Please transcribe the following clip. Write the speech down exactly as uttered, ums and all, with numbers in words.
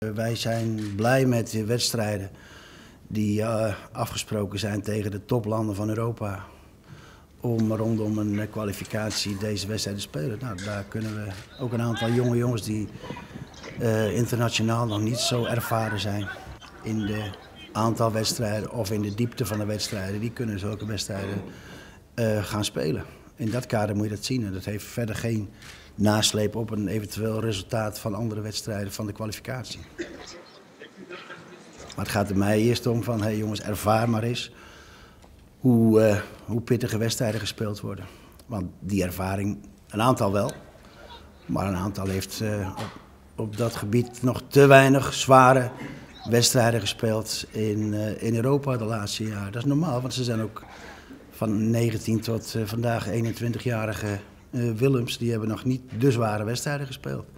Wij zijn blij met de wedstrijden die uh, afgesproken zijn tegen de toplanden van Europa. Om rondom een kwalificatie deze wedstrijden te spelen. Nou, daar kunnen we ook een aantal jonge jongens die uh, internationaal nog niet zo ervaren zijn in de aantal wedstrijden of in de diepte van de wedstrijden. Die kunnen zulke wedstrijden uh, gaan spelen. In dat kader moet je dat zien. En dat heeft verder geen nasleep op een eventueel resultaat van andere wedstrijden van de kwalificatie. Maar het gaat er mij eerst om van, hey jongens, ervaar maar eens hoe, uh, hoe pittige wedstrijden gespeeld worden. Want die ervaring, een aantal wel, maar een aantal heeft uh, op, op dat gebied nog te weinig zware wedstrijden gespeeld in, uh, in Europa de laatste jaren. Dat is normaal, want ze zijn ook van negentien tot uh, vandaag eenentwintigjarige uh, Willems, die hebben nog niet de zware wedstrijden gespeeld.